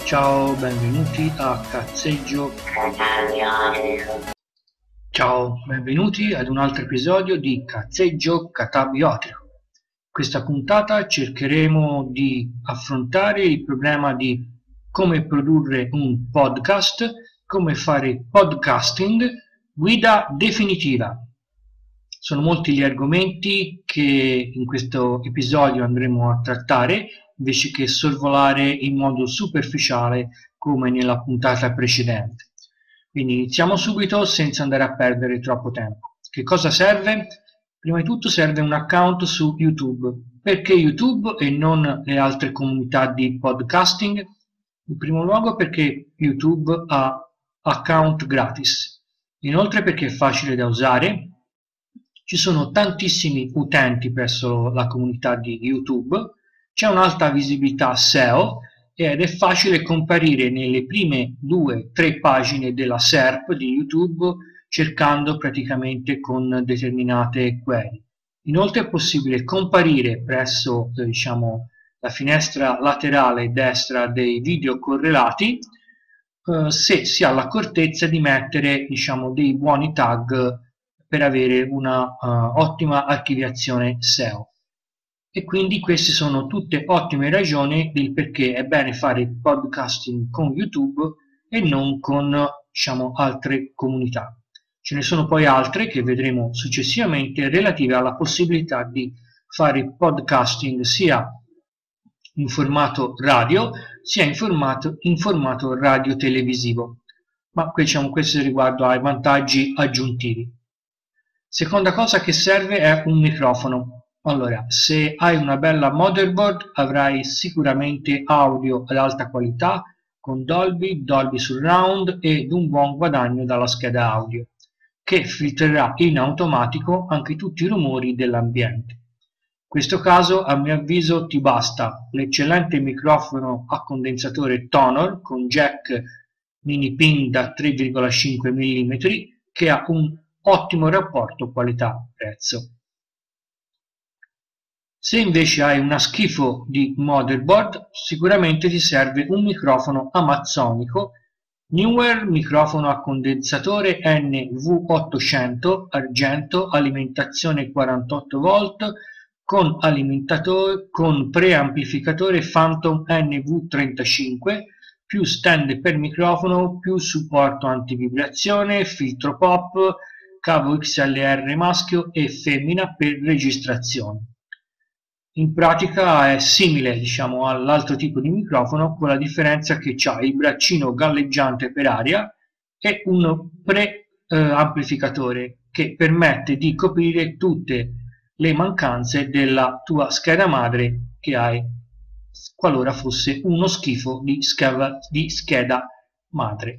Ciao, benvenuti a Cazzeggio. Ciao, benvenuti ad un altro episodio di Cazzeggio Catabiotico. In questa puntata cercheremo di affrontare il problema di come produrre un podcast, come fare podcasting, guida definitiva. Sono molti gli argomenti che in questo episodio andremo a trattare, invece che sorvolare in modo superficiale come nella puntata precedente. Quindi iniziamo subito senza andare a perdere troppo tempo. Che cosa serve? Prima di tutto serve un account su YouTube. Perché YouTube e non le altre comunità di podcasting? In primo luogo perché YouTube ha account gratis. Inoltre perché è facile da usare. Ci sono tantissimi utenti presso la comunità di YouTube, c'è un'alta visibilità SEO ed è facile comparire nelle prime 2-3 pagine della SERP di YouTube cercando praticamente con determinate query. Inoltre è possibile comparire presso la finestra laterale destra dei video correlati se si ha l'accortezza di mettere dei buoni tag per avere una ottima archiviazione SEO. E quindi queste sono tutte ottime ragioni del perché è bene fare podcasting con YouTube e non con altre comunità. Ce ne sono poi altre che vedremo successivamente relative alla possibilità di fare podcasting sia in formato radio sia in formato radio televisivo, ma questo riguardo ai vantaggi aggiuntivi. Seconda cosa che serve è un microfono. Allora, se hai una bella motherboard avrai sicuramente audio ad alta qualità con Dolby Surround ed un buon guadagno dalla scheda audio, che filtrerà in automatico anche tutti i rumori dell'ambiente. In questo caso, a mio avviso, ti basta l'eccellente microfono a condensatore Tonor con jack mini pin da 3,5 mm che ha un ottimo rapporto qualità-prezzo. Se invece hai una schifo di motherboard, sicuramente ti serve un microfono amazzonico Neewer microfono a condensatore NV800 argento, alimentazione 48 volt con preamplificatore Phantom NV35 più stand per microfono più supporto antivibrazione, filtro pop, cavo XLR maschio e femmina per registrazione. In pratica è simile all'altro tipo di microfono, con la differenza che ha il braccino galleggiante per aria e un preamplificatore che permette di coprire tutte le mancanze della tua scheda madre che hai qualora fosse uno schifo di scheda madre.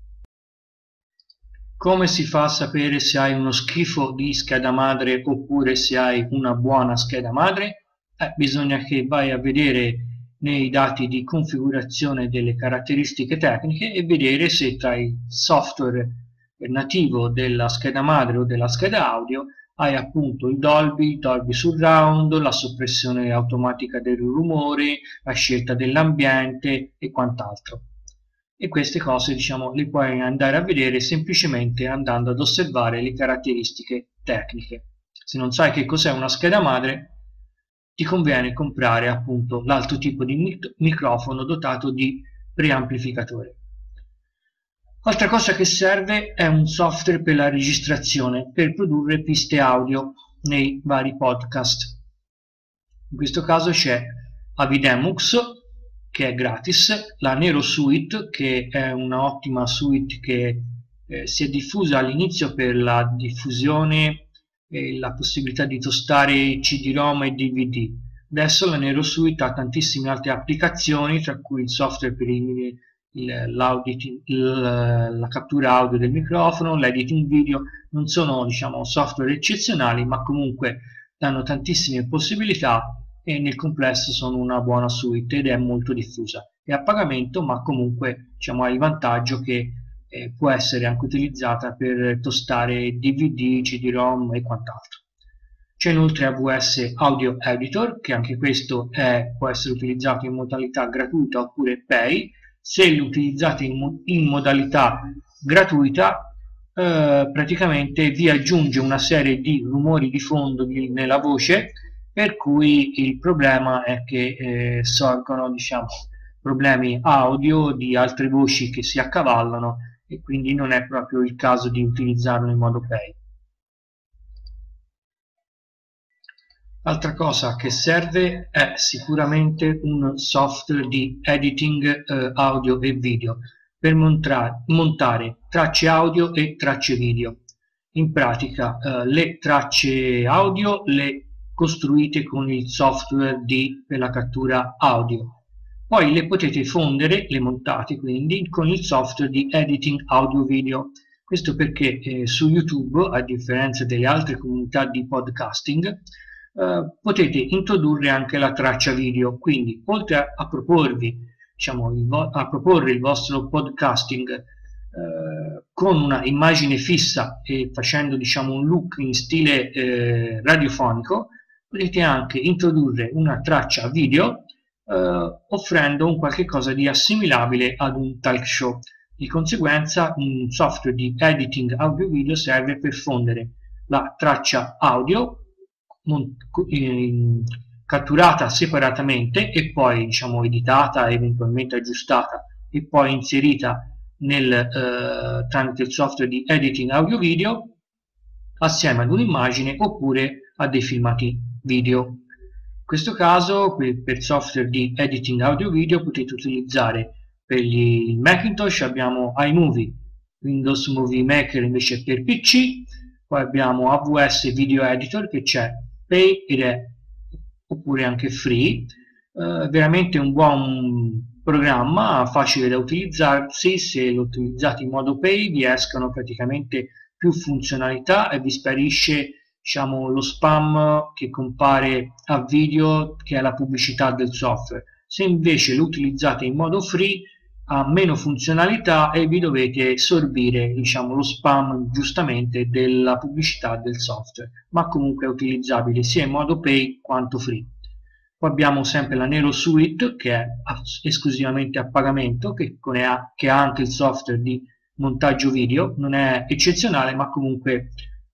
Come si fa a sapere se hai uno schifo di scheda madre oppure se hai una buona scheda madre? Bisogna che vai a vedere nei dati di configurazione delle caratteristiche tecniche e vedere se tra il software nativo della scheda madre o della scheda audio hai appunto il Dolby Surround, la soppressione automatica del rumore, la scelta dell'ambiente e quant'altro. E queste cose le puoi andare a vedere semplicemente andando ad osservare le caratteristiche tecniche. Se non sai che cos'è una scheda madre, ti conviene comprare appunto l'altro tipo di microfono dotato di preamplificatore. Altra cosa che serve è un software per la registrazione, per produrre piste audio nei vari podcast. In questo caso c'è Avidemux, che è gratis, la Nero Suite, che è una ottima suite che si è diffusa all'inizio per la diffusione e la possibilità di tostare CD-ROM e DVD. Adesso la Nero Suite ha tantissime altre applicazioni, tra cui il software per la cattura audio del microfono, l'editing video. Non sono software eccezionali, ma comunque danno tantissime possibilità e nel complesso sono una buona suite ed è molto diffusa. È a pagamento, ma comunque ha il vantaggio che può essere anche utilizzata per tostare DVD, CD-ROM e quant'altro. C'è inoltre AWS Audio Editor, che anche questo può essere utilizzato in modalità gratuita oppure pay, se lo utilizzate in modalità gratuita, praticamente vi aggiunge una serie di rumori di fondo nella voce, per cui il problema è che sorgono, diciamo, problemi audio di altre voci che si accavallano, e quindi non è proprio il caso di utilizzarlo in modo pay. Altra cosa che serve è sicuramente un software di editing audio e video per montare tracce audio e tracce video. In pratica le tracce audio le costruite con il software per la cattura audio, poi le potete fondere, le montate quindi con il software di editing audio video. Questo perché su YouTube, a differenza delle altre comunità di podcasting, potete introdurre anche la traccia video, quindi oltre a proporre il vostro podcasting con una immagine fissa e facendo, diciamo, un look in stile radiofonico, potete anche introdurre una traccia video offrendo un qualche cosa di assimilabile ad un talk show. Di conseguenza un software di editing audio video serve per fondere la traccia audio catturata separatamente e poi, diciamo, editata, eventualmente aggiustata e poi inserita tramite il software di editing audio video assieme ad un'immagine oppure a dei filmati video. In questo caso per software di editing audio video potete utilizzare per il Macintosh abbiamo iMovie, Windows Movie Maker invece per PC, poi abbiamo AWS Video Editor che c'è pay ed è oppure anche free, veramente un buon programma, facile da utilizzarsi. Se lo utilizzate in modo pay vi escono praticamente più funzionalità e vi sparisce, diciamo, lo spam che compare a video, che è la pubblicità del software. Se invece lo utilizzate in modo free ha meno funzionalità e vi dovete sorbire, diciamo, lo spam giustamente della pubblicità del software, ma comunque è utilizzabile sia in modo pay quanto free. Poi abbiamo sempre la Nero Suite che è esclusivamente a pagamento, che ha anche il software di montaggio video, non è eccezionale ma comunque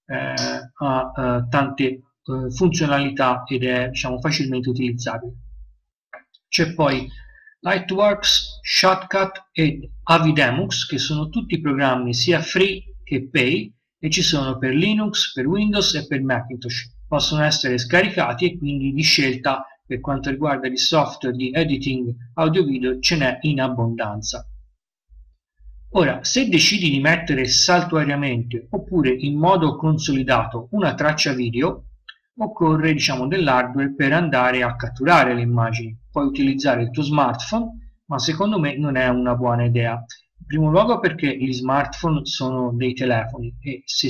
ha tante funzionalità ed è, diciamo, facilmente utilizzabile. C'è poi Lightworks, Shotcut e Avidemux, che sono tutti programmi sia free che pay e ci sono per Linux, per Windows e per Macintosh. Possono essere scaricati e quindi di scelta per quanto riguarda il software di editing audio video ce n'è in abbondanza. Ora, se decidi di mettere saltuariamente oppure in modo consolidato una traccia video, occorre, diciamo, dell'hardware per andare a catturare le immagini. Puoi utilizzare il tuo smartphone, ma secondo me non è una buona idea. In primo luogo perché gli smartphone sono dei telefoni e se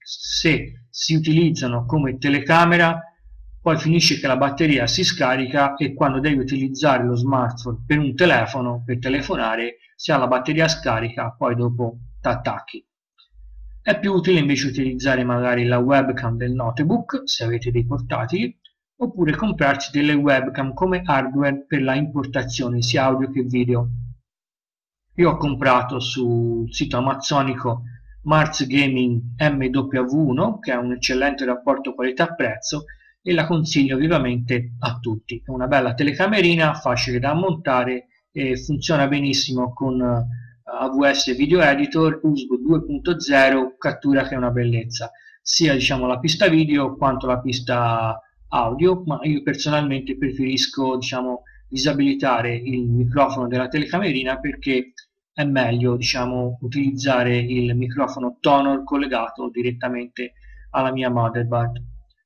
si utilizzano come telecamera poi finisce che la batteria si scarica e quando devi utilizzare lo smartphone per un telefono, per telefonare, se ha la batteria scarica poi dopo t'attacchi. È più utile invece utilizzare magari la webcam del notebook se avete dei portatili, oppure comprarsi delle webcam come hardware per la importazione sia audio che video. Io ho comprato sul sito amazzonico Mars Gaming MW1 che ha un eccellente rapporto qualità-prezzo e la consiglio vivamente a tutti. È una bella telecamerina, facile da montare e funziona benissimo con AWS Video Editor, USB 2.0, cattura che è una bellezza, sia, diciamo, la pista video quanto la pista audio, ma io personalmente preferisco, diciamo, disabilitare il microfono della telecamerina perché è meglio, diciamo, utilizzare il microfono Tonor collegato direttamente alla mia motherboard.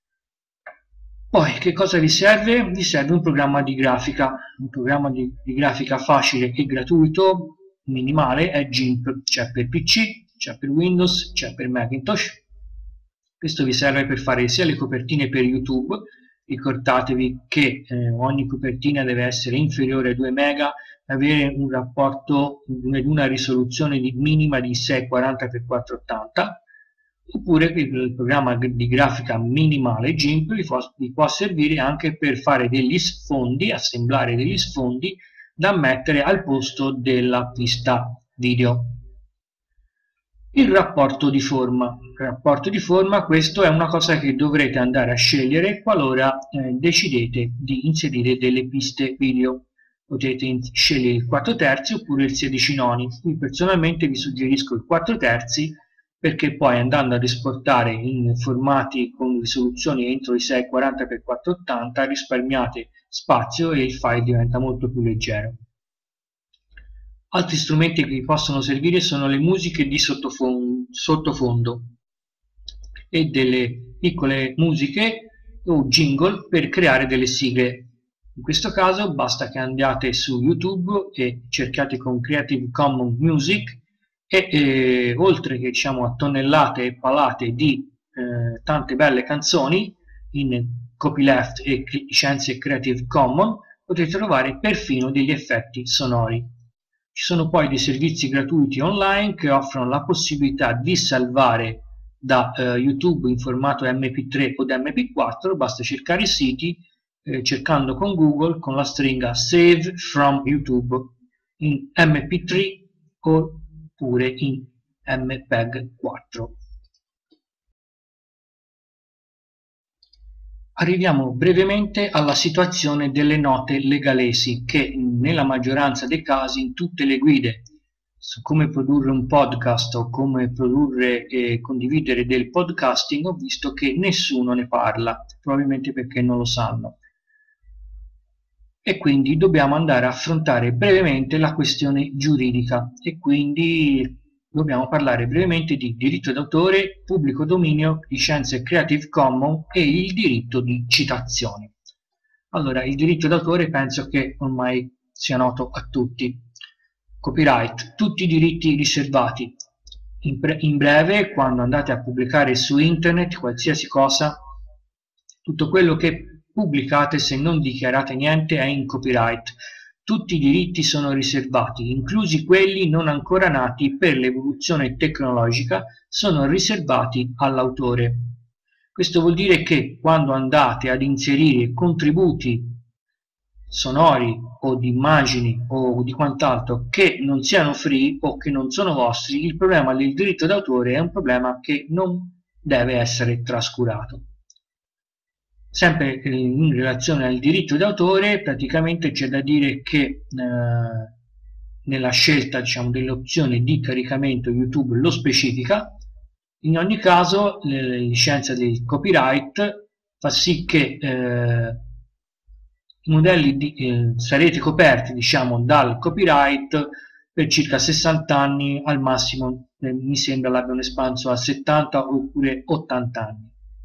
Poi che cosa vi serve? Vi serve un programma di grafica, facile e gratuito, minimale, è GIMP, c'è per PC, c'è per Windows, c'è per Macintosh. Questo vi serve per fare sia le copertine per YouTube, ricordatevi che ogni copertina deve essere inferiore ai 2 mega, avere un rapporto, una risoluzione minima di 640x480, oppure il programma di grafica minimale GIMP vi può servire anche per fare degli sfondi, assemblare degli sfondi da mettere al posto della pista video. Il rapporto di forma. Il rapporto di forma, questo è una cosa che dovrete andare a scegliere qualora decidete di inserire delle piste video. Potete scegliere il 4/3 oppure il 16 noni. Qui personalmente vi suggerisco il 4/3 perché poi andando ad esportare in formati con risoluzioni entro i 640x480 risparmiate spazio e il file diventa molto più leggero. Altri strumenti che vi possono servire sono le musiche di sottofondo e delle piccole musiche o jingle per creare delle sigle. In questo caso basta che andiate su YouTube e cerchiate con Creative Commons Music e oltre che a tonnellate e palate di tante belle canzoni in copyleft e licenze Creative Commons potete trovare perfino degli effetti sonori. Ci sono poi dei servizi gratuiti online che offrono la possibilità di salvare da YouTube in formato MP3 o MP4, basta cercare i siti cercando con Google con la stringa Save from YouTube in MP3 oppure in MPEG 4. Arriviamo brevemente alla situazione delle note legalesi che nella maggioranza dei casi in tutte le guide su come produrre un podcast o come produrre e condividere del podcasting ho visto che nessuno ne parla, probabilmente perché non lo sanno. E quindi dobbiamo andare a affrontare brevemente la questione giuridica e quindi dobbiamo parlare brevemente di diritto d'autore, pubblico dominio, licenze Creative Commons e il diritto di citazione. Allora, il diritto d'autore penso che ormai sia noto a tutti. Copyright, tutti i diritti riservati. In breve, quando andate a pubblicare su internet qualsiasi cosa, tutto quello che pubblicate se non dichiarate niente è in copyright. Tutti i diritti sono riservati, inclusi quelli non ancora nati per l'evoluzione tecnologica, sono riservati all'autore. Questo vuol dire che quando andate ad inserire contributi sonori o di immagini o di quant'altro che non siano free o che non sono vostri, il problema del diritto d'autore è un problema che non deve essere trascurato. Sempre in relazione al diritto d'autore, praticamente c'è da dire che nella scelta dell'opzione di caricamento YouTube lo specifica. In ogni caso la licenza del copyright fa sì che i modelli sarete coperti dal copyright per circa 60 anni, al massimo mi sembra l'abbiano espanso a 70 oppure 80 anni.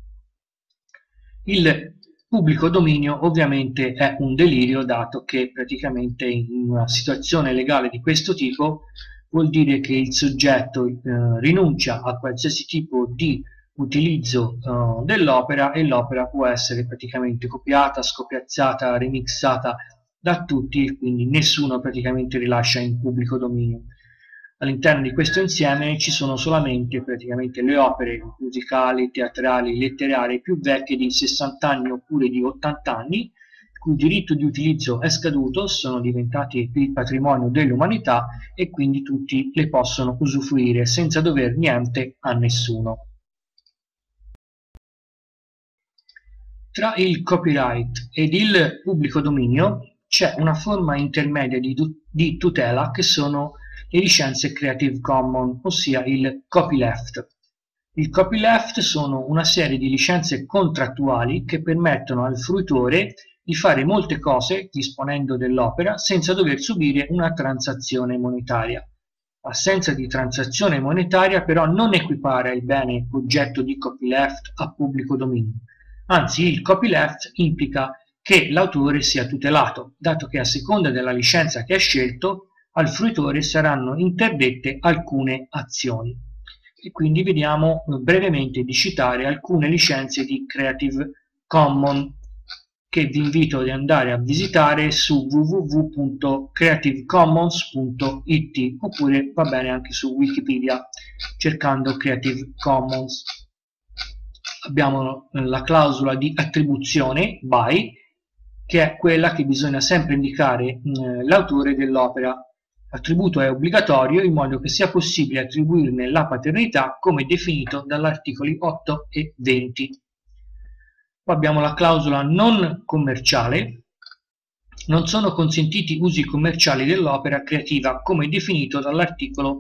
Il pubblico dominio ovviamente è un delirio, dato che praticamente in una situazione legale di questo tipo vuol dire che il soggetto rinuncia a qualsiasi tipo di utilizzo dell'opera e l'opera può essere praticamente copiata, scopiazzata, remixata da tutti, quindi nessuno praticamente rilascia in pubblico dominio. All'interno di questo insieme ci sono solamente praticamente le opere musicali, teatrali, letterarie più vecchie di 60 anni oppure di 80 anni, il cui diritto di utilizzo è scaduto, sono diventati il patrimonio dell'umanità e quindi tutti le possono usufruire senza dover niente a nessuno. Tra il copyright ed il pubblico dominio c'è una forma intermedia di tutela che sono le licenze Creative Commons, ossia il copyleft. Il copyleft sono una serie di licenze contrattuali che permettono al fruitore di fare molte cose disponendo dell'opera senza dover subire una transazione monetaria. L'assenza di transazione monetaria però non equipara il bene oggetto di copyleft a pubblico dominio. Anzi, il copyleft implica che l'autore sia tutelato, dato che a seconda della licenza che ha scelto al fruitore saranno interdette alcune azioni. E quindi vediamo brevemente di citare alcune licenze di Creative Commons che vi invito ad andare a visitare su www.creativecommons.it oppure va bene anche su Wikipedia cercando Creative Commons. Abbiamo la clausola di attribuzione by, che è quella che bisogna sempre indicare l'autore dell'opera. L'attributo è obbligatorio in modo che sia possibile attribuirne la paternità come definito dall'articoli 8 e 20. Poi abbiamo la clausola non commerciale. Non sono consentiti usi commerciali dell'opera creativa come definito dall'articolo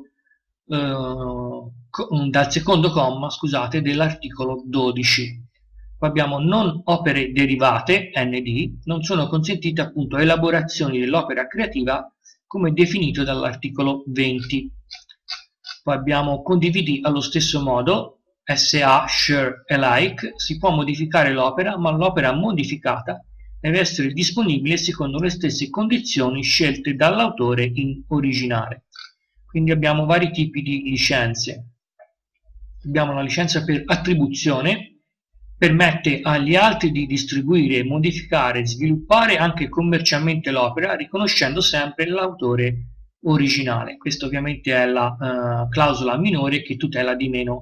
dal secondo comma, scusate, dell'articolo 12. Poi abbiamo non opere derivate, ND, non sono consentite appunto elaborazioni dell'opera creativa come definito dall'articolo 20. Poi abbiamo condividi allo stesso modo, SA, share alike, si può modificare l'opera, ma l'opera modificata deve essere disponibile secondo le stesse condizioni scelte dall'autore in originale. Quindi abbiamo vari tipi di licenze. Abbiamo la licenza per attribuzione, permette agli altri di distribuire, modificare, sviluppare anche commercialmente l'opera, riconoscendo sempre l'autore originale. Questa ovviamente è la clausola minore che tutela di meno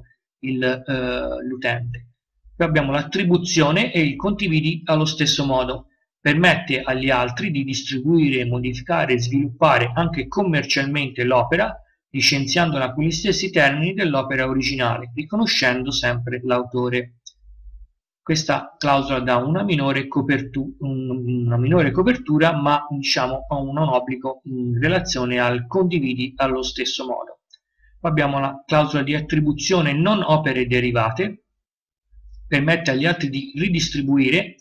l'utente. Poi abbiamo l'attribuzione e il condividi allo stesso modo. Permette agli altri di distribuire, modificare e sviluppare anche commercialmente l'opera, licenziandola con gli stessi termini dell'opera originale, riconoscendo sempre l'autore. Questa clausola dà una minore copertura, ma diciamo ha un obbligo in relazione al condividi allo stesso modo. Poi abbiamo la clausola di attribuzione non opere derivate, permette agli altri di ridistribuire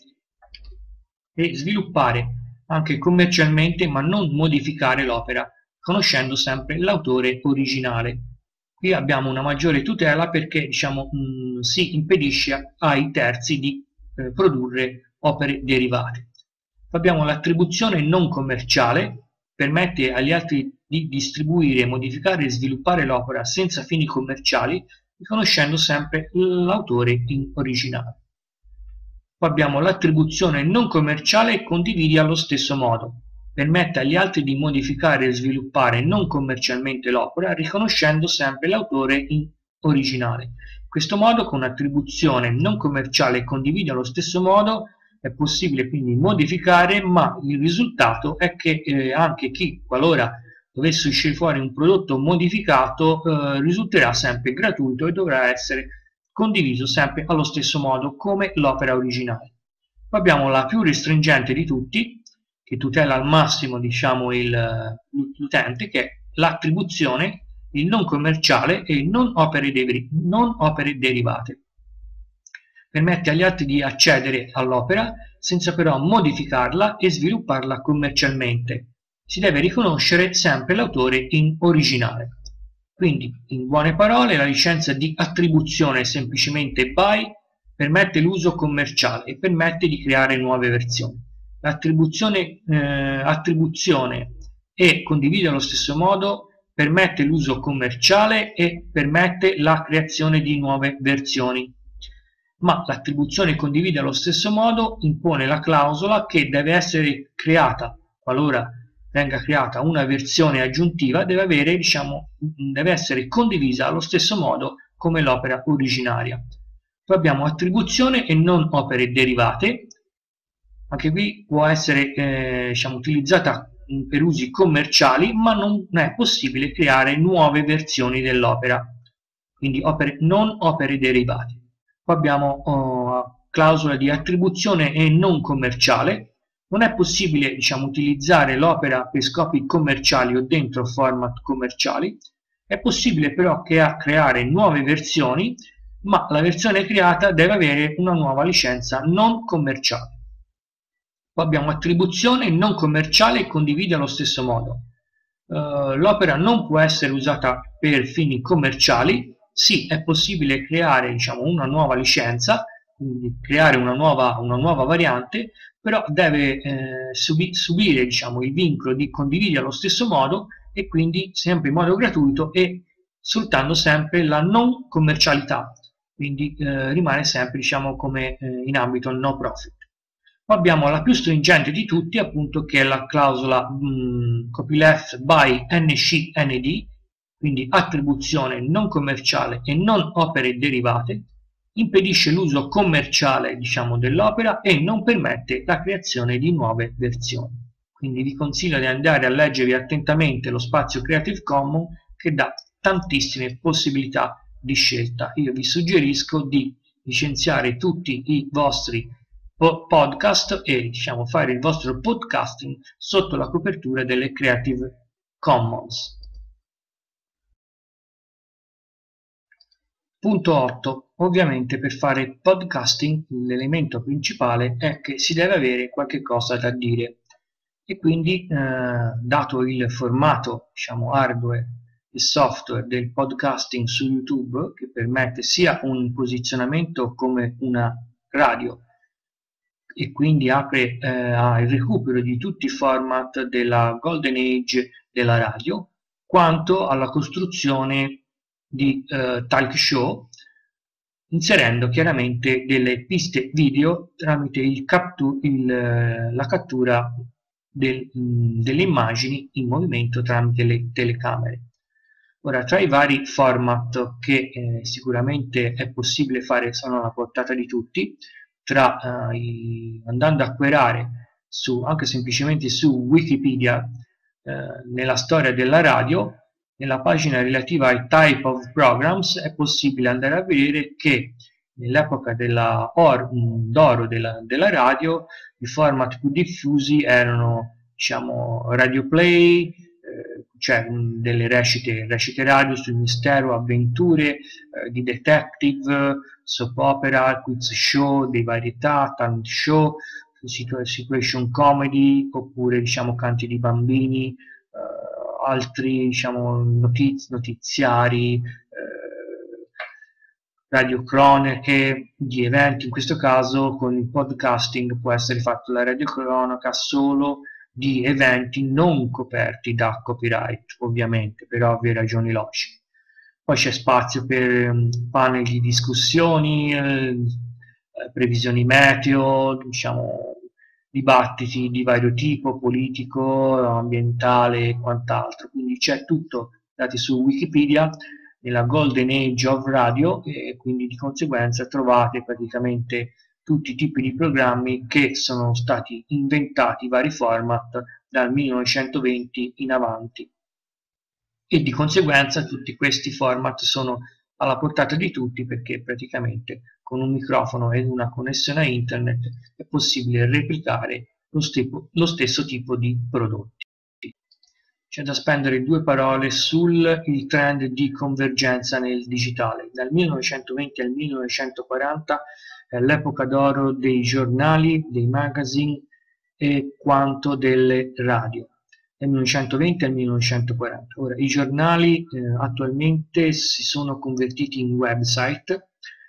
e sviluppare anche commercialmente, ma non modificare l'opera, conoscendo sempre l'autore originale. Qui abbiamo una maggiore tutela perché si impedisce ai terzi di produrre opere derivate. Abbiamo l'attribuzione non commerciale, permette agli altri di distribuire, modificare e sviluppare l'opera senza fini commerciali, riconoscendo sempre l'autore in originale. Poi abbiamo l'attribuzione non commerciale e condividi allo stesso modo. Permette agli altri di modificare e sviluppare non commercialmente l'opera, riconoscendo sempre l'autore in originale. In questo modo, con attribuzione non commerciale e condividi allo stesso modo, è possibile quindi modificare, ma il risultato è che anche chi, qualora dovesse uscire fuori un prodotto modificato, risulterà sempre gratuito e dovrà essere condiviso sempre allo stesso modo come l'opera originale. Poi abbiamo la più restringente di tutti, che tutela al massimo l'utente, che è l'attribuzione, il non commerciale e il non opere derivate. Permette agli altri di accedere all'opera senza però modificarla e svilupparla commercialmente. Si deve riconoscere sempre l'autore in originale. Quindi, in buone parole, la licenza di attribuzione semplicemente by permette l'uso commerciale e permette di creare nuove versioni. L'attribuzione e condivide allo stesso modo permette l'uso commerciale e permette la creazione di nuove versioni. Ma l'attribuzione condivide allo stesso modo impone la clausola che deve essere creata, qualora venga creata una versione aggiuntiva, deve essere condivisa allo stesso modo come l'opera originaria. Poi abbiamo attribuzione e non opere derivate. Anche qui può essere utilizzata per usi commerciali, ma non è possibile creare nuove versioni dell'opera, quindi non opere derivate. Poi abbiamo clausola di attribuzione e non commerciale. Non è possibile utilizzare l'opera per scopi commerciali o dentro format commerciali. È possibile però creare nuove versioni, ma la versione creata deve avere una nuova licenza non commerciale. Poi abbiamo attribuzione non commerciale e condivide allo stesso modo. L'opera non può essere usata per fini commerciali. Sì, è possibile creare una nuova licenza, quindi creare una nuova variante, però deve subire il vincolo di condividere allo stesso modo e quindi sempre in modo gratuito e sfruttando sempre la non commercialità, quindi rimane sempre come in ambito no profit. Poi abbiamo la più stringente di tutti, appunto, che è la clausola copyleft by NC/ND, quindi attribuzione non commerciale e non opere derivate. impedisce l'uso commerciale, diciamo, dell'opera e non permette la creazione di nuove versioni. Quindi vi consiglio di andare a leggervi attentamente lo spazio Creative Commons, che dà tantissime possibilità di scelta. Io vi suggerisco di licenziare tutti i vostri podcast e, diciamo, fare il vostro podcasting sotto la copertura delle Creative Commons. Punto 8. Ovviamente per fare podcasting l'elemento principale è che si deve avere qualche cosa da dire, e quindi dato il formato, diciamo, hardware e software del podcasting su YouTube, che permette sia un posizionamento come una radio e quindi apre al recupero di tutti i format della Golden Age della radio, quanto alla costruzione di talk show, inserendo chiaramente delle piste video tramite la cattura delle immagini in movimento tramite le telecamere. Ora, tra i vari format che sicuramente è possibile fare, sono alla portata di tutti, andando a querare anche semplicemente su Wikipedia nella storia della radio, nella pagina relativa ai type of programs è possibile andare a vedere che nell'epoca d'oro della radio i format più diffusi erano, diciamo, radio play, cioè delle recite radio sul mistero, avventure di detective, soap opera, quiz show, dei varietà, talent show, situation comedy, oppure, diciamo, canti di bambini, altri, diciamo, notiziari, radiocronache di eventi. In questo caso con il podcasting può essere fatto la radiocronaca solo di eventi non coperti da copyright, ovviamente, per ovvie ragioni logiche. Poi c'è spazio per panel di discussioni, previsioni meteo, diciamo, dibattiti di vario tipo, politico, ambientale e quant'altro. Quindi c'è tutto, dati su Wikipedia, nella Golden Age of Radio, e quindi di conseguenza trovate praticamente tutti i tipi di programmi che sono stati inventati, vari format, dal 1920 in avanti. E di conseguenza tutti questi format sono alla portata di tutti, perché praticamente con un microfono e una connessione a internet è possibile replicare lo stesso tipo di prodotti. C'è da spendere due parole sul trend di convergenza nel digitale. Dal 1920 al 1940 è l'epoca d'oro dei giornali, dei magazine e quanto delle radio. Dal 1920 al 1940. Ora, i giornali attualmente si sono convertiti in website,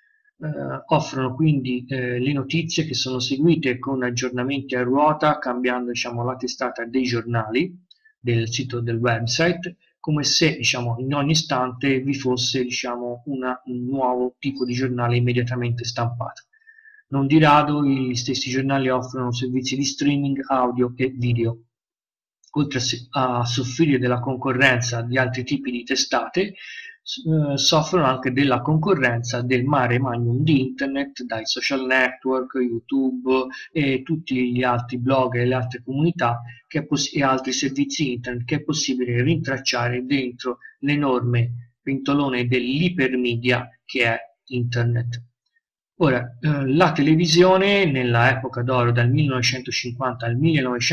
offrono quindi le notizie che sono seguite con aggiornamenti a ruota, cambiando, diciamo, la testata dei giornali del sito del website, come se, diciamo, in ogni istante vi fosse, diciamo, un nuovo tipo di giornale immediatamente stampato. Non di rado gli stessi giornali offrono servizi di streaming audio e video. Oltre a soffrire della concorrenza di altri tipi di testate, soffrono anche della concorrenza del mare magnum di internet, dai social network, YouTube e tutti gli altri blog e le altre comunità e altri servizi internet che è possibile rintracciare dentro l'enorme pentolone dell'ipermedia che è internet. Ora, la televisione nella epoca d'oro dal 1950 al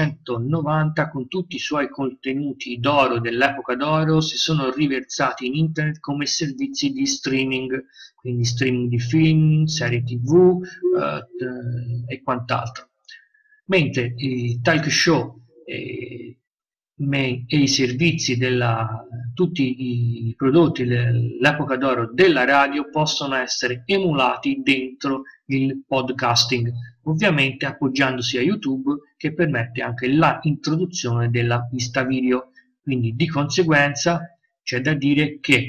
1990, con tutti i suoi contenuti d'oro dell'epoca d'oro, si sono riversati in internet come servizi di streaming, quindi streaming di film, serie tv e quant'altro. Mentre i talk show e i servizi tutti i prodotti dell'epoca d'oro della radio possono essere emulati dentro il podcasting, ovviamente appoggiandosi a YouTube, che permette anche l'introduzione della pista video. Quindi di conseguenza c'è da dire che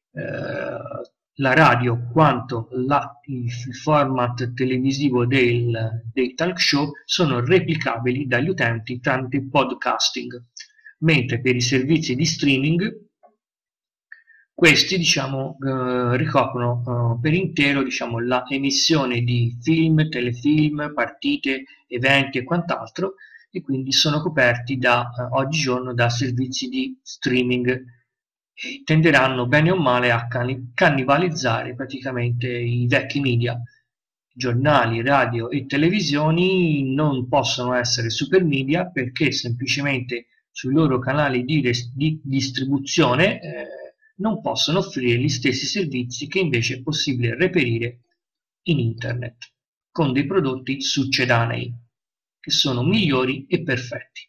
la radio quanto il format televisivo dei talk show sono replicabili dagli utenti tramite podcasting, mentre per i servizi di streaming questi ricoprono per intero la emissione di film, telefilm, partite, eventi e quant'altro, e quindi sono coperti oggigiorno da servizi di streaming e tenderanno bene o male a cannibalizzare praticamente i vecchi media. Giornali, radio e televisioni non possono essere super media perché semplicemente sui loro canali di distribuzione non possono offrire gli stessi servizi che invece è possibile reperire in internet con dei prodotti succedanei che sono migliori e perfetti.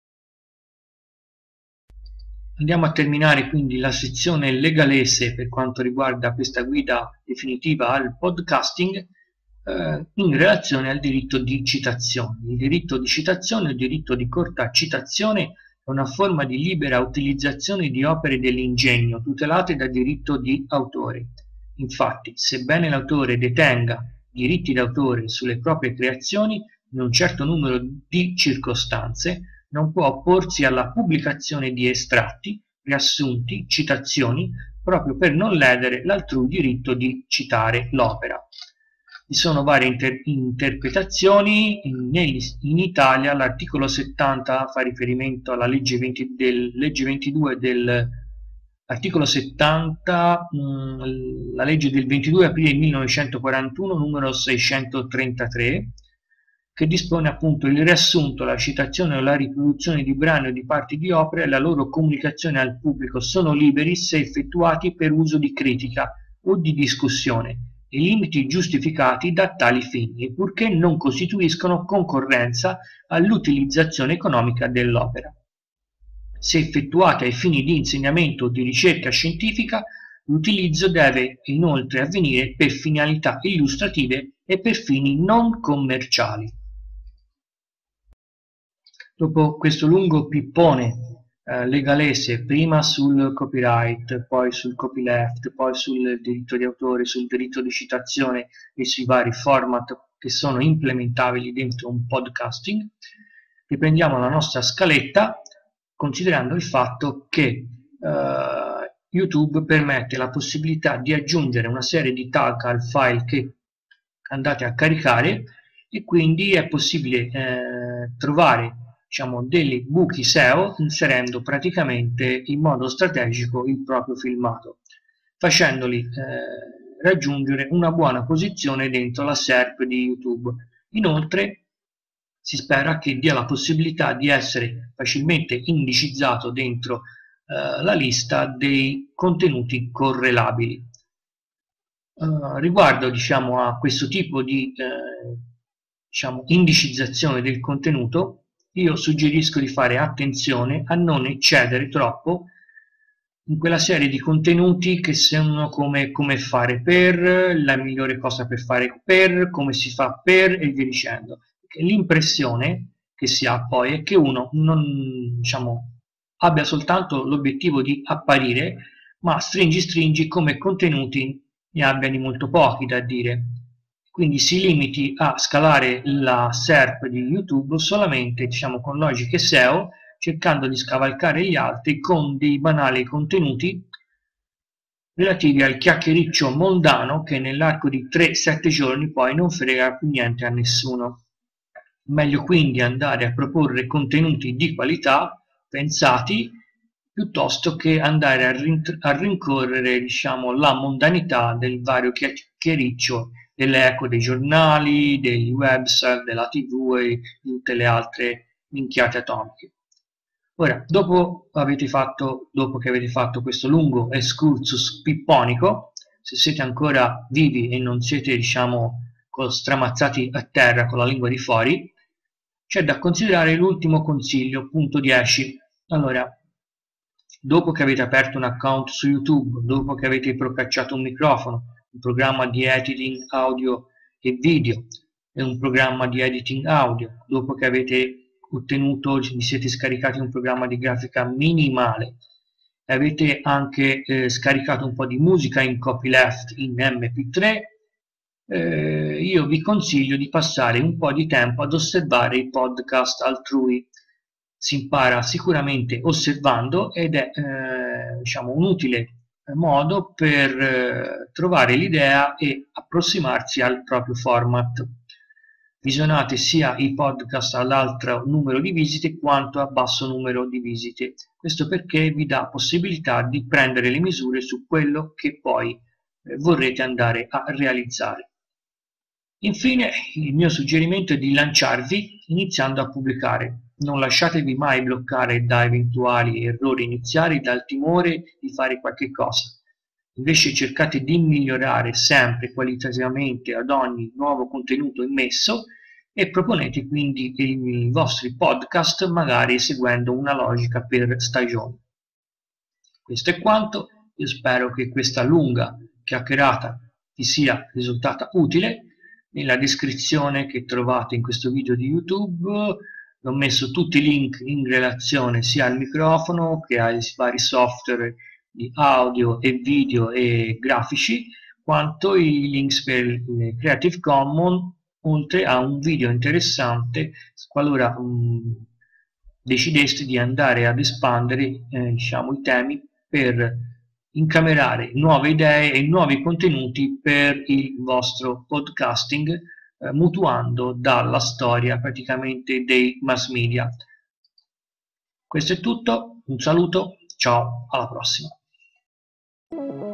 Andiamo a terminare quindi la sezione legalese per quanto riguarda questa guida definitiva al podcasting in relazione al diritto di citazione. Il diritto di citazione o il diritto di corta citazione è una forma di libera utilizzazione di opere dell'ingegno tutelate da diritto di autore. Infatti, sebbene l'autore detenga diritti d'autore sulle proprie creazioni, in un certo numero di circostanze non può opporsi alla pubblicazione di estratti, riassunti, citazioni, proprio per non ledere l'altrui diritto di citare l'opera. Vi sono varie interpretazioni. In Italia l'articolo 70 fa riferimento alla legge 22 articolo 70, la legge del 22 aprile 1941 numero 633, che dispone appunto il riassunto, la citazione o la riproduzione di brani o di parti di opere e la loro comunicazione al pubblico sono liberi se effettuati per uso di critica o di discussione e limiti giustificati da tali fini, purché non costituiscono concorrenza all'utilizzazione economica dell'opera. Se effettuata ai fini di insegnamento o di ricerca scientifica, l'utilizzo deve inoltre avvenire per finalità illustrative e per fini non commerciali. Dopo questo lungo pippone legalese, prima sul copyright, poi sul copyleft, poi sul diritto di autore, sul diritto di citazione e sui vari format che sono implementabili dentro un podcasting, riprendiamo la nostra scaletta considerando il fatto che YouTube permette la possibilità di aggiungere una serie di tag al file che andate a caricare e quindi è possibile trovare dei buchi SEO inserendo praticamente in modo strategico il proprio filmato, facendoli raggiungere una buona posizione dentro la SERP di YouTube. Inoltre si spera che dia la possibilità di essere facilmente indicizzato dentro la lista dei contenuti correlabili. Riguardo a questo tipo di indicizzazione del contenuto, io suggerisco di fare attenzione a non eccedere troppo in quella serie di contenuti che sono come fare per, la migliore cosa per fare per, come si fa per e via dicendo. L'impressione che si ha poi è che uno non abbia soltanto l'obiettivo di apparire, ma stringi come contenuti ne abbia di molto pochi da dire. Quindi si limiti a scalare la SERP di YouTube solamente con logiche SEO, cercando di scavalcare gli altri con dei banali contenuti relativi al chiacchiericcio mondano che nell'arco di 3-7 giorni poi non frega più niente a nessuno. Meglio quindi andare a proporre contenuti di qualità, pensati, piuttosto che andare a rincorrere la mondanità del vario chiacchiericcio dell'eco dei giornali, degli website, della TV e di tutte le altre minchiate atomiche. Ora, dopo che avete fatto questo lungo excursus pipponico, se siete ancora vivi e non siete stramazzati a terra con la lingua di fuori, c'è da considerare l'ultimo consiglio, punto 10. Allora, dopo che avete aperto un account su YouTube, dopo che avete procacciato un microfono, un programma di editing audio e video e un programma di editing audio, dopo che vi siete scaricati un programma di grafica minimale e avete anche scaricato un po' di musica in copyleft in MP3, io vi consiglio di passare un po' di tempo ad osservare i podcast altrui. Si impara sicuramente osservando ed è un utile modo per trovare l'idea e approssimarsi al proprio format. Visionate sia i podcast all'alto numero di visite quanto a basso numero di visite. Questo perché vi dà possibilità di prendere le misure su quello che poi vorrete andare a realizzare. Infine, il mio suggerimento è di lanciarvi iniziando a pubblicare. Non lasciatevi mai bloccare da eventuali errori iniziali, dal timore di fare qualche cosa. Invece cercate di migliorare sempre qualitativamente ad ogni nuovo contenuto immesso e proponete quindi i vostri podcast magari seguendo una logica per stagioni. Questo è quanto, io spero che questa lunga chiacchierata vi sia risultata utile. Nella descrizione che trovate in questo video di YouTube ho messo tutti i link in relazione sia al microfono che ai vari software di audio e video e grafici, quanto i links per il Creative Commons, oltre a un video interessante qualora decideste di andare ad espandere diciamo, i temi per incamerare nuove idee e nuovi contenuti per il vostro podcasting, mutuando dalla storia praticamente dei mass media. Questo è tutto, un saluto, ciao, alla prossima.